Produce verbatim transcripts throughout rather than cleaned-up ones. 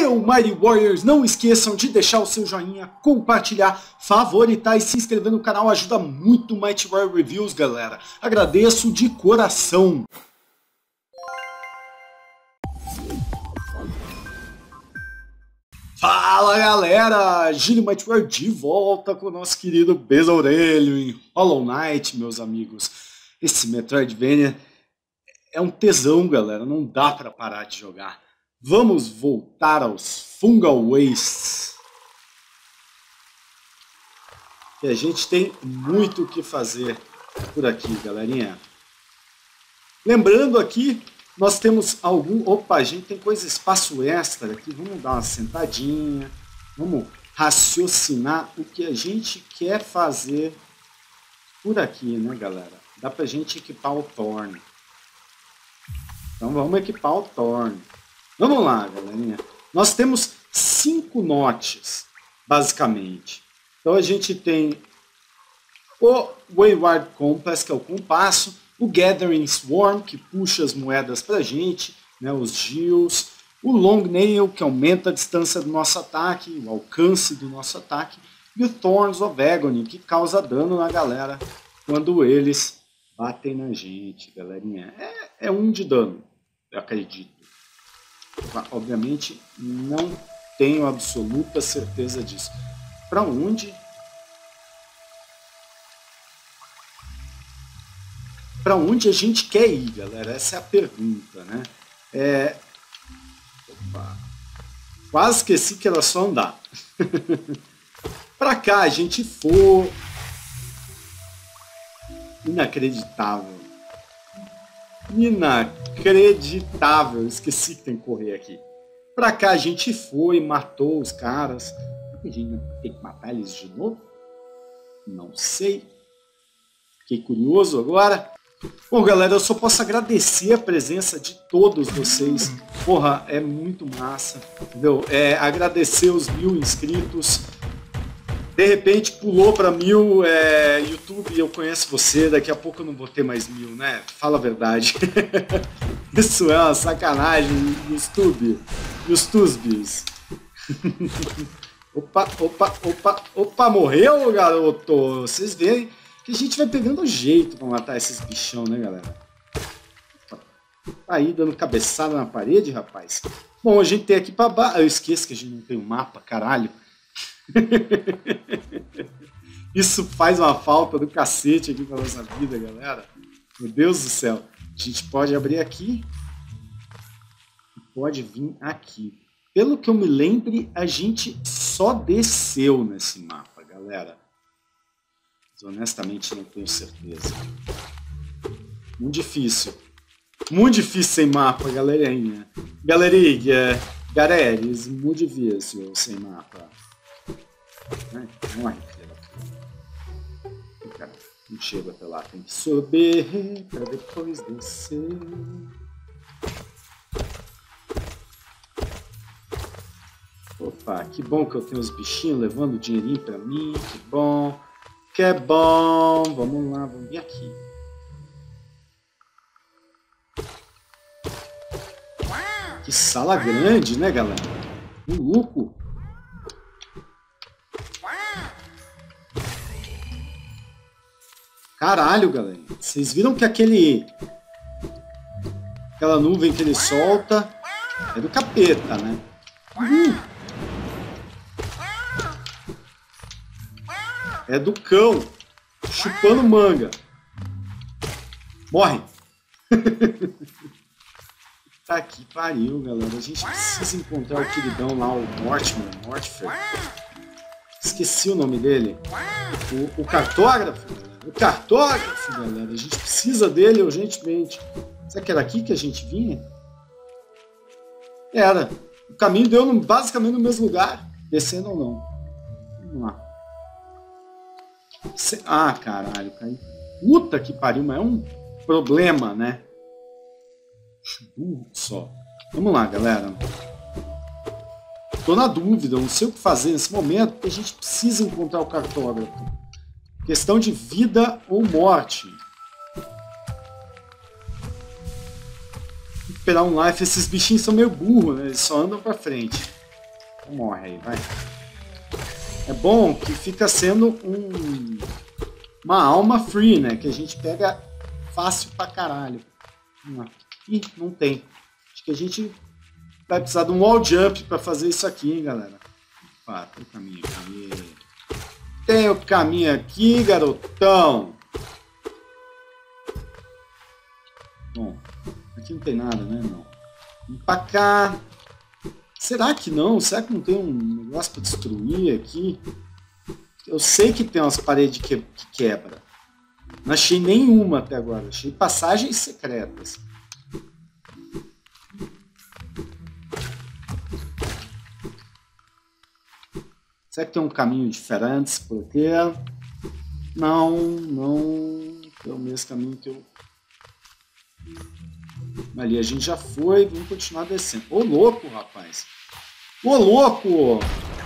Meu Mighty Warriors, não esqueçam de deixar o seu joinha, compartilhar, favoritar e se inscrever no canal, ajuda muito o Mighty Warrior Reviews, galera. Agradeço de coração. Fala, galera! Gílio Mighty Warrior de volta com o nosso querido Besourelho em Hollow Knight, meus amigos. Esse Metroidvania é um tesão, galera, não dá pra parar de jogar. Vamos voltar aos Fungal Wastes. E a gente tem muito o que fazer por aqui, galerinha. Lembrando aqui, nós temos algum... Opa, a gente tem coisa, espaço extra aqui. Vamos dar uma sentadinha. Vamos raciocinar o que a gente quer fazer por aqui, né, galera? Dá pra gente equipar o Thorn. Então vamos equipar o Thorn. Vamos lá, galerinha. Nós temos cinco notes, basicamente. Então a gente tem o Wayward Compass, que é o compasso, o Gathering Swarm, que puxa as moedas para a gente, né, os Gills, o Long Nail, que aumenta a distância do nosso ataque, o alcance do nosso ataque, e o Thorns of Agony, que causa dano na galera quando eles batem na gente, galerinha. É, é um de dano, eu acredito. Obviamente, não tenho absoluta certeza disso. Para onde? Para onde a gente quer ir, galera? Essa é a pergunta, né? É... Opa. Quase esqueci que era só andar. Para cá a gente for... Inacreditável. Inacreditável. Esqueci que tem que correr aqui. Pra cá a gente foi, matou os caras. A gente tem que matar eles de novo? Não sei. Fiquei curioso agora. Bom, galera, eu só posso agradecer a presença de todos vocês. Porra, é muito massa. Entendeu? É, agradecer os mil inscritos. De repente pulou para mil, é, YouTube, eu conheço você, daqui a pouco eu não vou ter mais mil, né? Fala a verdade. Isso é uma sacanagem, YouTube, os Tusbies. Opa, opa, opa, opa, morreu, garoto? Vocês veem que a gente vai pegando jeito para matar esses bichão, né, galera? Tá aí dando cabeçada na parede, rapaz. Bom, a gente tem aqui para baixo. Eu esqueço que a gente não tem um mapa, caralho. Isso faz uma falta do cacete aqui pra nossa vida, galera. Meu Deus do céu. A gente pode abrir aqui e pode vir aqui. Pelo que eu me lembre, a gente só desceu nesse mapa, galera. Mas, honestamente, não tenho certeza. Muito difícil. Muito difícil sem mapa, galerinha. Galerinha, galera, muito difícil sem mapa. Morre, filha da puta. Cara, não chego até lá. Tem que subir pra depois descer. Opa, que bom que eu tenho os bichinhos levando dinheirinho pra mim. Que bom. Que é bom. Vamos lá, vamos vir aqui. Que sala grande, né, galera? Maluco. Caralho, galera. Vocês viram que aquele... Aquela nuvem que ele solta é do capeta, né? Uhum. É do cão. Chupando manga. Morre. Tá que pariu, galera. A gente precisa encontrar o queridão lá, o Mortimer. Mortimer. Esqueci o nome dele. O, o cartógrafo, galera. O cartógrafo, galera. A gente precisa dele urgentemente. Será que era aqui que a gente vinha? Era. O caminho deu no, basicamente no mesmo lugar. Descendo ou não. Vamos lá. Ah, caralho. Caiu. Puta que pariu, mas é um problema, né? Burro só. Vamos lá, galera. Tô na dúvida, não sei o que fazer nesse momento, porque a gente precisa encontrar o cartógrafo. Questão de vida ou morte. Recuperar um life. Esses bichinhos são meio burros, né? Eles só andam pra frente. Morre aí, vai. É bom que fica sendo um, uma alma free, né? Que a gente pega fácil pra caralho. Ih, não tem. Acho que a gente vai precisar de um wall jump pra fazer isso aqui, hein, galera. Opa, tem o caminho aqui. Tem o caminho aqui, garotão. Bom, aqui não tem nada, né, não. Vamos pra cá. Será que não? Será que não tem um negócio pra destruir aqui? Eu sei que tem umas paredes que, que quebra. Não achei nenhuma até agora. Achei passagens secretas. Será que tem um caminho diferente por aqui? Não, não. É o mesmo caminho que eu... Ali a gente já foi. Vamos continuar descendo. Ô, louco, rapaz. Ô, louco!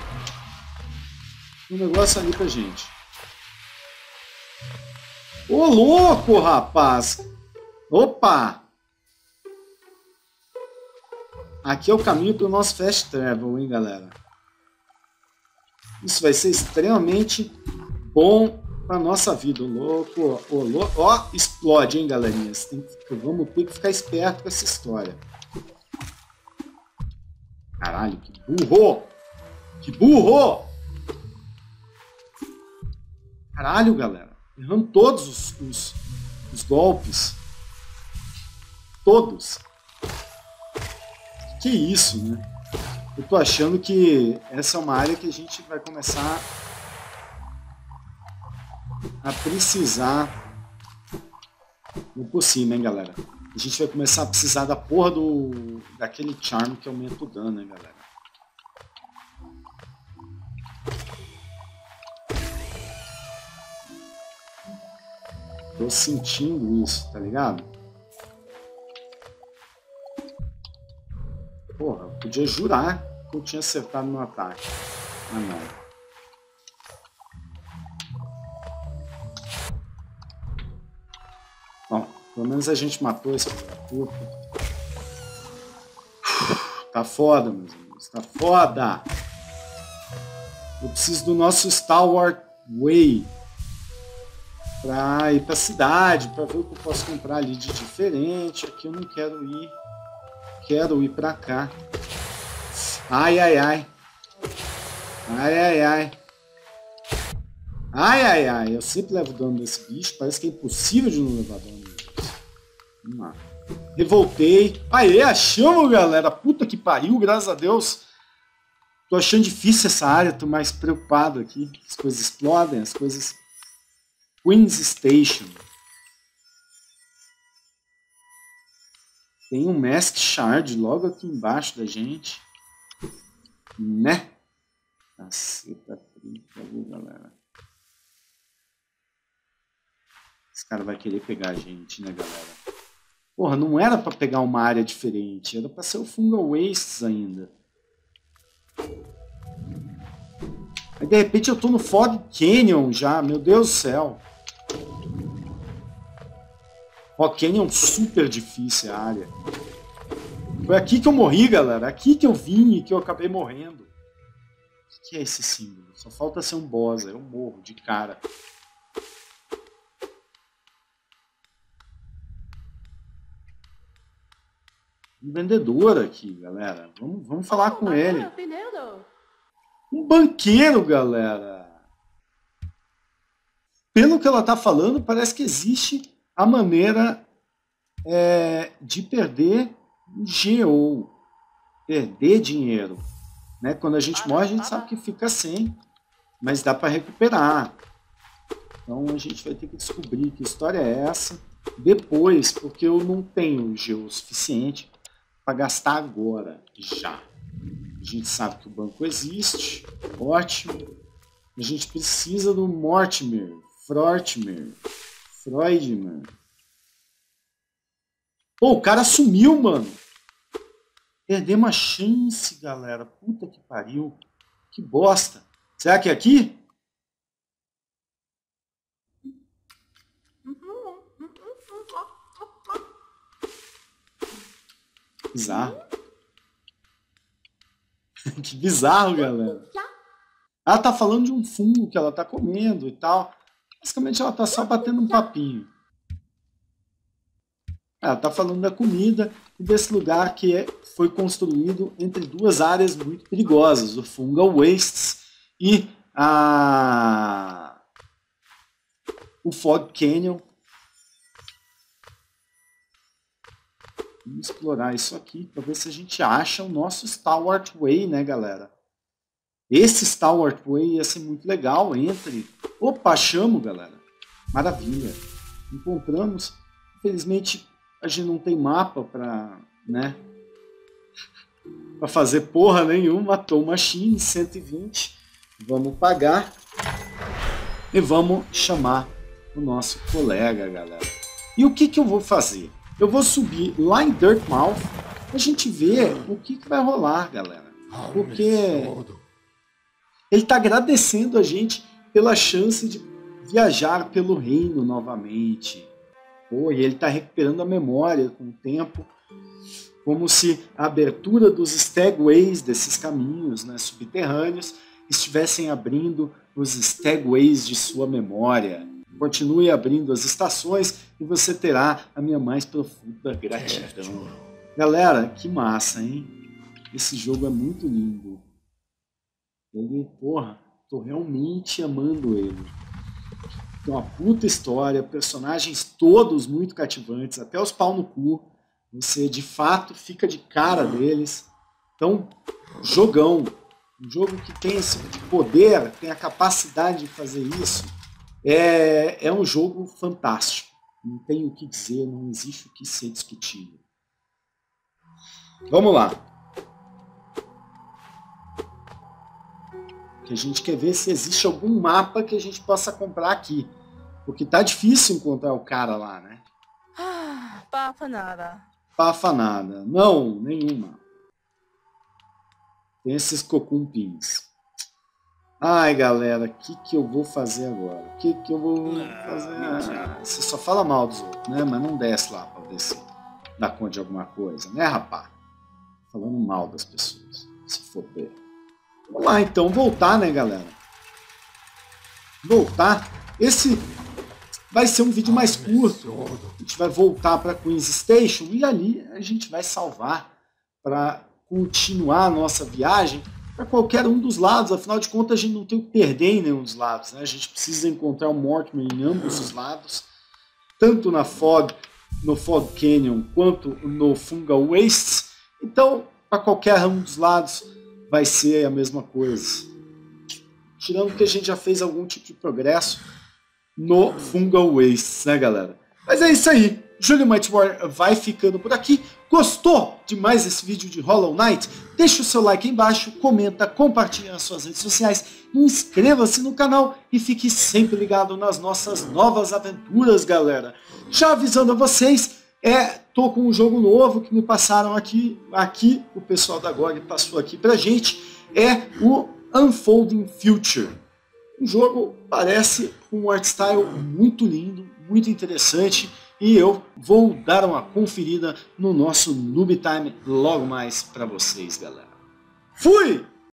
Um negócio ali pra gente. Ô, louco, rapaz! Opa! Aqui é o caminho para o nosso fast travel, hein, galera? Isso vai ser extremamente bom para nossa vida. Ô, louco, ô, louco. Ó, explode, hein, galerinha? Tem que, vamos ter que ficar esperto com essa história. Caralho, que burro! Que burro! Caralho, galera. Errando todos os, os, os golpes. Todos. Que isso, né? Eu tô achando que essa é uma área que a gente vai começar a precisar no por cima, hein, galera? A gente vai começar a precisar da porra do daquele charm que aumenta o dano, hein, galera? Tô sentindo isso, tá ligado? Porra, eu podia jurar que eu tinha acertado no ataque. Ah, não. Bom, pelo menos a gente matou esse puta. Tá foda, meus amigos. Tá foda. Eu preciso do nosso Stalwart Way pra ir pra cidade, pra ver o que eu posso comprar ali de diferente. Aqui eu não quero ir. Quero ir pra cá. Ai, ai, ai. Ai, ai, ai. Ai, ai, ai. Eu sempre levo dano desse bicho. Parece que é impossível de não levar dano desse. Vamos lá. Revoltei. Aê, achamos, galera. Puta que pariu, graças a Deus. Tô achando difícil essa área. Tô mais preocupado aqui. As coisas explodem, as coisas... Queen's Station. Tem um Mask Shard logo aqui embaixo da gente. Né? Caceta trinta, viu, galera? Esse cara vai querer pegar a gente, né, galera? Porra, não era pra pegar uma área diferente. Era pra ser o Fungal Wastes ainda. Aí, de repente, eu tô no Fog Canyon já. Meu Deus do céu. Fog Canyon super difícil a área. Foi aqui que eu morri, galera. Aqui que eu vim e que eu acabei morrendo. O que é esse símbolo? Só falta ser um boss. Eu morro de cara. Um vendedor aqui, galera. Vamos, vamos falar com ele. Um banqueiro, galera. Pelo que ela tá falando, parece que existe a maneira é, de perder G O. Perder dinheiro. Né? Quando a gente morre, a gente sabe que fica sem. Mas dá para recuperar. Então a gente vai ter que descobrir que história é essa depois, porque eu não tenho G O suficiente para gastar agora, já. A gente sabe que o banco existe, ótimo. A gente precisa do Mortimer, Frortimer, Freudman. Pô, o cara sumiu, mano. Perdemos a chance, galera. Puta que pariu. Que bosta. Será que é aqui? Bizarro. Que bizarro, galera. Ela tá falando de um fungo que ela tá comendo e tal. Basicamente ela tá só batendo um papinho. Ela tá falando da comida e desse lugar que é, foi construído entre duas áreas muito perigosas, o Fungal Wastes e a... o Fog Canyon. Vamos explorar isso aqui para ver se a gente acha o nosso Stalwart Way, né, galera? Esse Stalwart Way ia ser muito legal entre... Opa, achamos, galera. Maravilha. Encontramos. Infelizmente, a gente não tem mapa para, né, para fazer porra nenhuma. Tow Machine, cento e vinte. Vamos pagar. E vamos chamar o nosso colega, galera. E o que, que eu vou fazer? Eu vou subir lá em Dirtmouth para a gente ver o que, que vai rolar, galera. Porque... ele está agradecendo a gente pela chance de viajar pelo reino novamente. Pô, e ele está recuperando a memória com o tempo, como se a abertura dos stagways, desses caminhos, né, subterrâneos, estivessem abrindo os stagways de sua memória. Continue abrindo as estações e você terá a minha mais profunda gratidão. Galera, que massa, hein? Esse jogo é muito lindo. Ele, porra, tô realmente amando ele. Tem uma puta história, personagens todos muito cativantes, até os pau no cu. Você, de fato, fica de cara deles. Então, jogão. Um jogo que tem esse poder, tem a capacidade de fazer isso. É, é um jogo fantástico. Não tem o que dizer, não existe o que ser discutido. Vamos lá. Que a gente quer ver se existe algum mapa que a gente possa comprar aqui. Porque tá difícil encontrar o cara lá, né? Ah, pafa nada. Pafa nada. Não, nenhuma. Tem esses cocumpins. Ai, galera, o que, que eu vou fazer agora? O que, que eu vou fazer? Ah, você só fala mal dos outros, né? Mas não desce lá pra ver se dá conta de alguma coisa, né, rapá? Falando mal das pessoas. Se foder. Vamos lá, então. Voltar, né, galera? Voltar. Esse vai ser um vídeo mais curto. A gente vai voltar para Queen's Station e ali a gente vai salvar para continuar a nossa viagem para qualquer um dos lados. Afinal de contas, a gente não tem o que perder em nenhum dos lados, né? A gente precisa encontrar o Mortimer em ambos os lados, tanto na Fog, no Fog Canyon, quanto no Fungal Wastes. Então, para qualquer um dos lados, vai ser a mesma coisa. Tirando que a gente já fez algum tipo de progresso no Fungal Wastes, né, galera? Mas é isso aí. Júlio Might War vai ficando por aqui. Gostou de mais esse vídeo de Hollow Knight? Deixa o seu like aí embaixo, comenta, compartilha nas suas redes sociais, inscreva-se no canal e fique sempre ligado nas nossas novas aventuras, galera. Já avisando a vocês, é, tô com um jogo novo que me passaram aqui, aqui o pessoal da G O G passou aqui pra gente, é o Unfolding Future. O jogo parece um art style muito lindo, muito interessante, e eu vou dar uma conferida no nosso Noob Time logo mais para vocês, galera. Fui!